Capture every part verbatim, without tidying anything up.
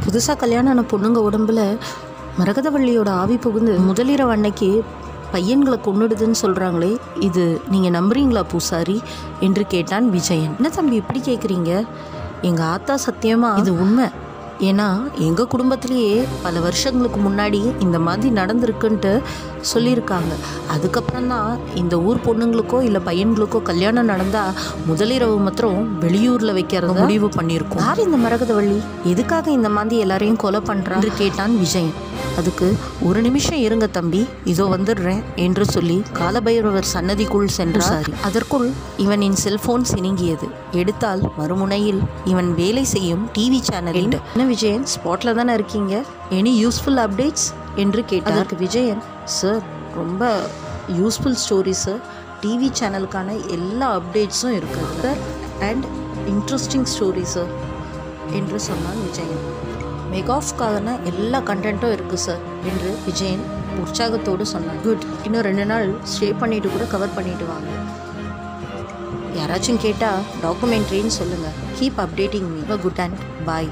புதுசாக கல்யாணம் ஆன பொண்ணுங்க உடம்புல மரகதவள்ளியோட ஆவி புகுந்து முதலிரவு அன்னைக்கு பையன்களை கொன்னுடுதுன்னு சொல்கிறாங்களே, இது நீங்கள் நம்புறீங்களா பூசாரி என்று கேட்டான் விஜயன். என்ன தம்பி இப்படி கேட்குறீங்க? எங்கள் ஆத்தா சத்தியமாக இது உண்மை. ஏன்னா எங்கள் குடும்பத்திலேயே பல வருஷங்களுக்கு முன்னாடி இந்த மாதிரி நடந்திருக்குன்ட்டு சொல்லியிருக்காங்க. அதுக்கப்புறம் தான் இந்த ஊர் பொண்ணுங்களுக்கோ இல்லை பையன்களுக்கோ கல்யாணம் நடந்தால் முதலிரவு மாத்திரம் வெளியூரில் வைக்கிறத முடிவு பண்ணியிருக்கோம். யார் இந்த மரகதவள்ளி? எதுக்காக இந்த மாதிரி எல்லாரையும் கொலை பண்ணுறான்னு கேட்டான் விஜயன். அதுக்கு ஒரு நிமிஷம் இருங்க தம்பி, இதோ வந்துடுறேன் என்று சொல்லி காலபைரவர் சன்னதிக்குள் சென்றார். அதற்குள் இவனின் செல்போன் சினுங்கியது. எடுத்தால் மறுமுனையில் இவன் வேலை செய்யும் டிவி சேனலில் என்ன விஜயன் ஸ்பாட்டில் தானே இருக்கீங்க, எனி யூஸ்ஃபுல் அப்டேட்ஸ் என்று கேட்டார். அதற்கு விஜயன், சார் ரொம்ப யூஸ்ஃபுல் ஸ்டோரி சார், டிவி சேனலுக்கான எல்லா அப்டேட்ஸும் இருக்குது sir and interesting story sir என்று சொன்னான் விஜயன். மெகாஃப்கான எல்லா கண்டென்ட்டும் இருக்குது சார் என்று விஜயன் உற்சாகத்தோடு சொன்னான். குட், இன்னும் ரெண்டு நாள் ஸ்டே பண்ணிட்டு கூட கவர் பண்ணிட்டு வாங்க. யாராச்சும் கேட்டால் டாக்குமெண்ட்ரின்னு சொல்லுங்கள். Keep updating me. Good and bye.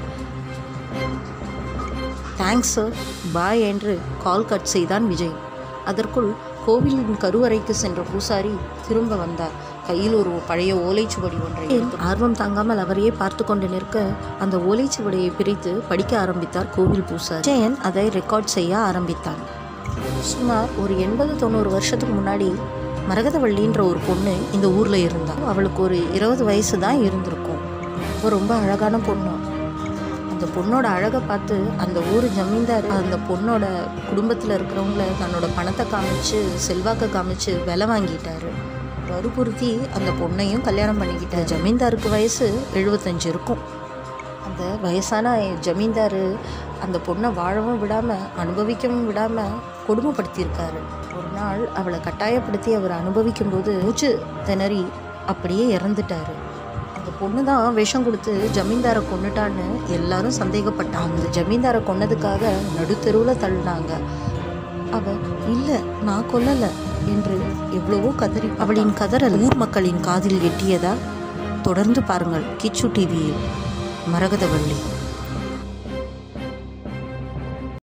Thanks sir, bye என்று கால் கட் செய்தான் விஜய். அதற்குள் கோவிலின் கருவறைக்கு சென்ற பூசாரி திரும்ப வந்தார். கையில் ஒரு பழைய ஓலைச்சுவடி ஒன்றை ஆர்வம் தாங்காமல் அவரையே பார்த்து கொண்டு நிற்க அந்த ஓலைச்சுவடியை பிரித்து படிக்க ஆரம்பித்தார் கோவில் பூசாரி. விஜயன் அதை ரெக்கார்ட் செய்ய ஆரம்பித்தான். சுமார் ஒரு எண்பது தொண்ணூறு வருஷத்துக்கு முன்னாடி மரகதவள்ளின்ற ஒரு பொண்ணு இந்த ஊரில் இருந்தாள். அவளுக்கு ஒரு இருபது வயசு தான் இருந்திருக்கும். ஒரு ரொம்ப அழகான பொண்ணு. அந்த பொண்ணோட அழகை பார்த்து அந்த ஊர் ஜமீன்தார் அந்த பொண்ணோட குடும்பத்தில் இருக்கிறவங்கள தன்னோட பணத்தை காமிச்சு செல்வாக்கை காமிச்சு விலை வாங்கிட்டாரு. வற்புறுத்தி அந்த பொண்ணையும் கல்யாணம் பண்ணிக்கிட்டார். ஜமீன்தாருக்கு வயசு எழுபத்தஞ்சு இருக்கும். அந்த வயசான ஜமீன்தார் அந்த பொண்ணை வாழவும் விடாமல் அனுபவிக்கவும் விடாமல் கொடுமைப்படுத்தியிருக்காரு. ஒரு நாள் அவளை கட்டாயப்படுத்தி அவர் அனுபவிக்கும்போது மூச்சு திணறி அப்படியே இறந்துட்டார். அந்த பொண்ணு தான் விஷம் கொடுத்து ஜமீன்தாரை கொண்டுட்டான்னு எல்லாரும் சந்தேகப்பட்டாங்க. அந்த ஜமீன்தாரை கொன்னதுக்காக நடுத்தெருவில் தள்ளினாங்க. அவ இல்லை நான் கொல்லலை என்று எவ்வளவோ கதறி அவளின் கதறல் ஊர் மக்களின் காதில் எட்டியதா? தொடர்ந்து பாருங்கள் கிச்சு டிவியில் மரகதவள்ளி.